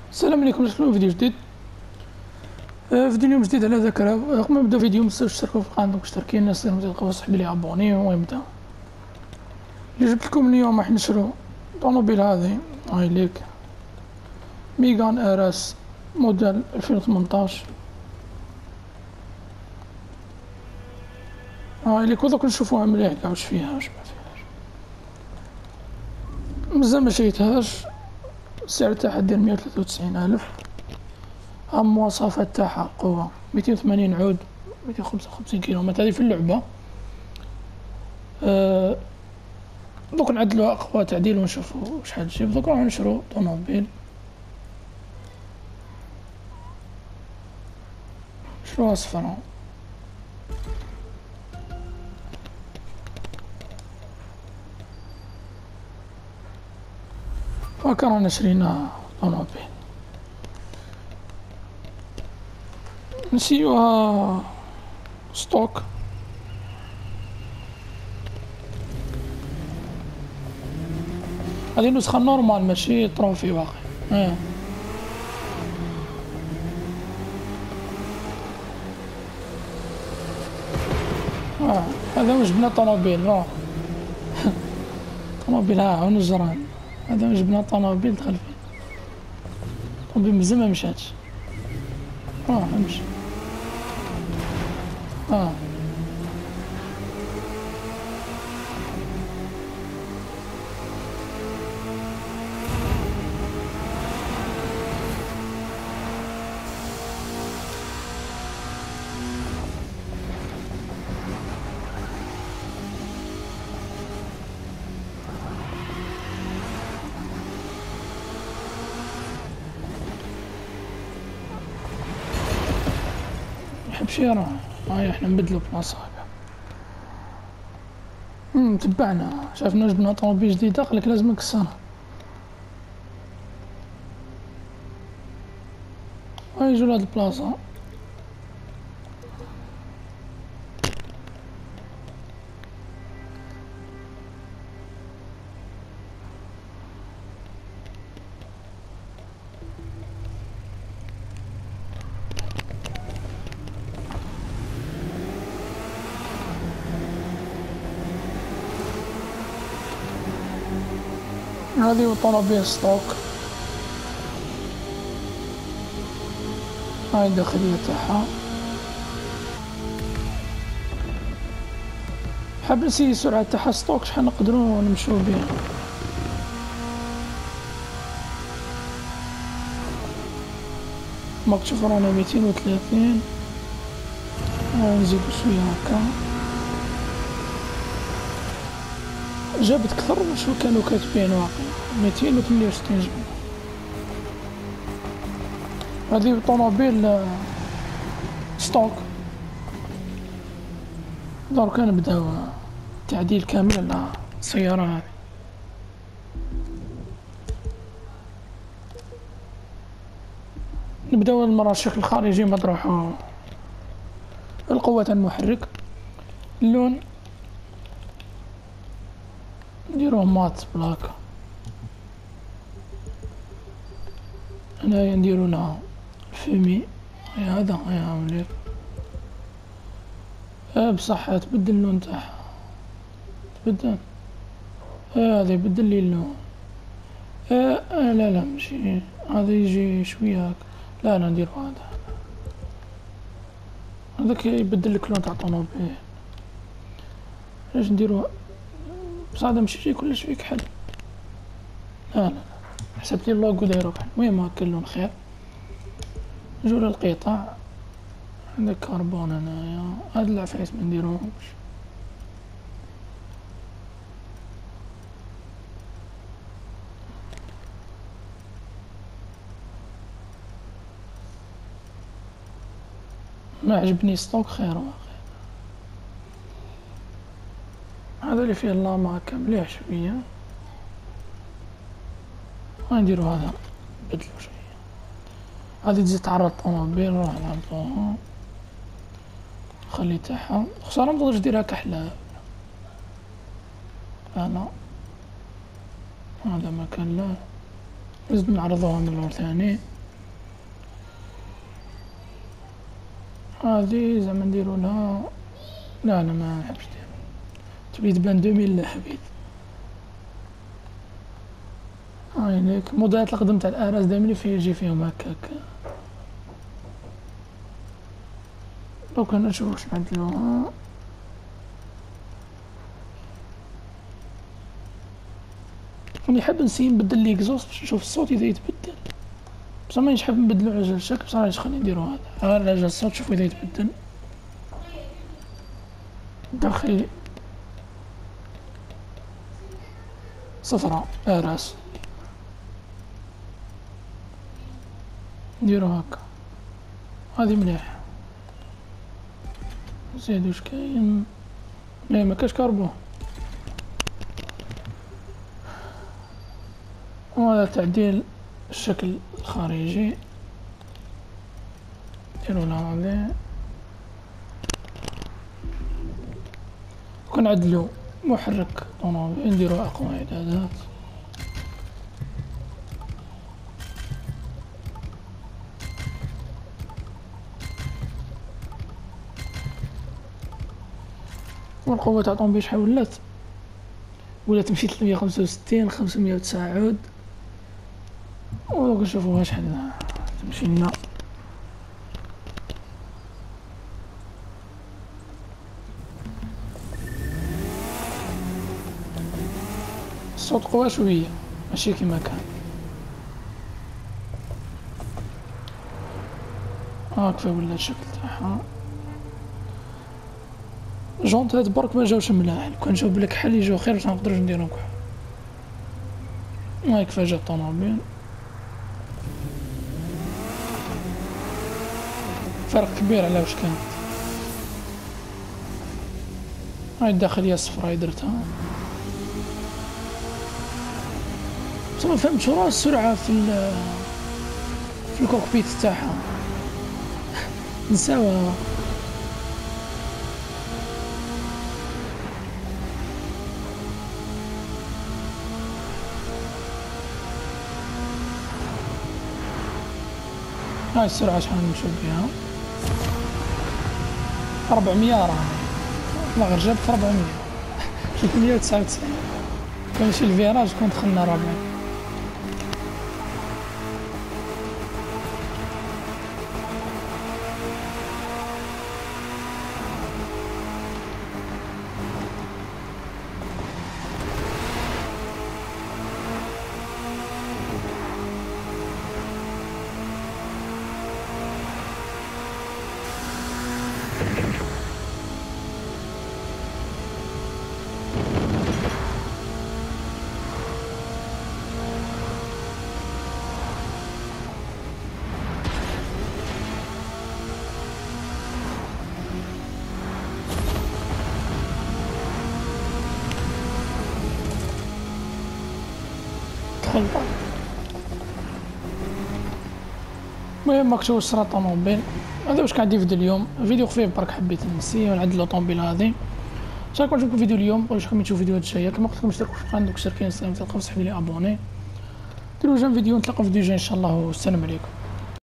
السلام عليكم، شنو فيديو جديد. فيديو اليوم جديد على ذاكرة. قبل ما نبدا فيديو متنساوش تشتركوا في القناة مشتركين الناس اللي تلقاو صاحبي لي ابوني ونبدا. اللي جبت لكم اليوم راح نشرو طوموبيل هذه هاي ليك ميغان ار اس موديل 2018. هاي ليك ودوك نشوفوها مليح كاع واش فيها واش ما فيهاش. مازال ما شريتهاش. السعر تاعها دير 193,000. المواصفات تاعها قوة 280 عود 255 كيلومتر. هذه في اللعبة. دوك نعدلوها أقوى تعديل ونشوفو شحال تجيب. دوك نروحو نشرو طوموبيل. شروها صفرا. هاكا رانا شرينا طوموبيل. نسيوها ستوك. هذه نسخة نورمال ماشي طروفي واقع. هذا واش بنا طوموبيل روح. طوموبيل ها نجران. هذا واش بنا طوموبيل دخل فيه. طوموبيل مزال ما مشاتش. امشي. يحب شي راه. هاي احنا نبدلو بلاصة هكا. تبعنا شافنا جبنا طوموبيل جديدة قالك لازم نكسرها. هاي يجو لهاد البلاصة. هذه طوموبيل ستوك. هاي الداخلية تاعها. حاب نسي السرعة تاعها ستوك شحال نقدرو نمشيو بيها. ماك تشوف رانا 230. نزيدو شوية هكا. جابت كثر من شو كانوا كاتبين واقع. 268 جبنا. هذه طوموبيل ستوك. دروك نبداو تعديل كامل على السيارة هذه. نبداو المراشق الخارجي مطروحو القوة المحرك. اللون نديروه مات بلاك. هنايا نديرو لها فيمي. هذا هاوليك. بصح تبدل اللون تاعها. تبدل. هذا يبدل لي اللون. لا ماشي هذا يجي شوية هاك. لا نديرو هذا. هذاك يبدل لك لون تاع الطوموبيل. علاش نديرو بصح هذا ماشي يجي كلش فيك حل. لا حسبت لي اللوغو دايرو حل. المهم هاكا اللون خير. نجو للقطع. عندك كربون هنايا. هاد العفايس منديروهمش. ما عجبني ستوك خير واخير. هذا اللي فيه اللامع هكا مليح شوية. غنديرو هذا بدلو شوية. هذه تزيد تعرض الطوموبيل نروح نعرضوها. خلي تاعها خسارة متقدرش ديرها كحلة. لا هذا مكان لا. لازم نعرضوها من الأول ثاني. هادي زعما نديرو لها، لا انا ما نحبش ندير، تبي تبان 2000 حبيت. هاي ليك موديلات القدم تاع الاراس دائما يجي فيهم هكاك. لو كان نشوف واش نعدلوها. راني حاب نسيي نبدل ليكزوست باش نشوف الصوت اذا يتبدل، بصح مانيش حاب نبدلو على جال الشكل، بصح علاش خلينا نديرو هذا غير على جال الصوت شوفو اذا يتبدل. داخلي صفرا اراس نديرو هكا، هادي مليح. نزيدو واش كاين، لا مكاش كاربو. وهذا تعديل الشكل الخارجي، نديرو لها هذي وكنعدلو محرك طوموبيل، نديرو اقوى اعدادات. والقوة تاع الطوموبيل شحال ولات تمشي 365 509 عود. ودوك نشوفوها شحال تمشي لنا. الصوت قوى شوية ماشي كيما كان. هاكفا ولا الشكل تاعها. جونطات برك ما جاوش ملاح، لو كان جاو بلا كحل يجاو خير باش نقدرو نديرو كحل. هاكفا جا الطوموبيل، فرق كبير على واش كانت. هاي الداخلية الصفراء درتها، بصح ما فهمتش وراه السرعة في الكوكبيت تاعها نساوها. هاي السرعة شحال نمشيو بيها؟ 400 راهي، لا غير جابت 400 399. كان شي الفيراج كون دخلنا 400. خلطة. المهم راك شوف شرا طوموبيل. هذا واش كان عندي فيديو اليوم، فيديو خفيف برك حبيت نسيه ونعدل الطوموبيل هذه. شكرا لكم الفيديو اليوم، ولا شكون تشوفوا فيديوهات جايه. كما قلت لكم اشتركوا في القناه، دوك اشتركوا السلام تلقاو صحبي لي ابوني. ديروا جيم فيديو، نتلاقاو في فيديو جاي ان شاء الله، والسلام عليكم.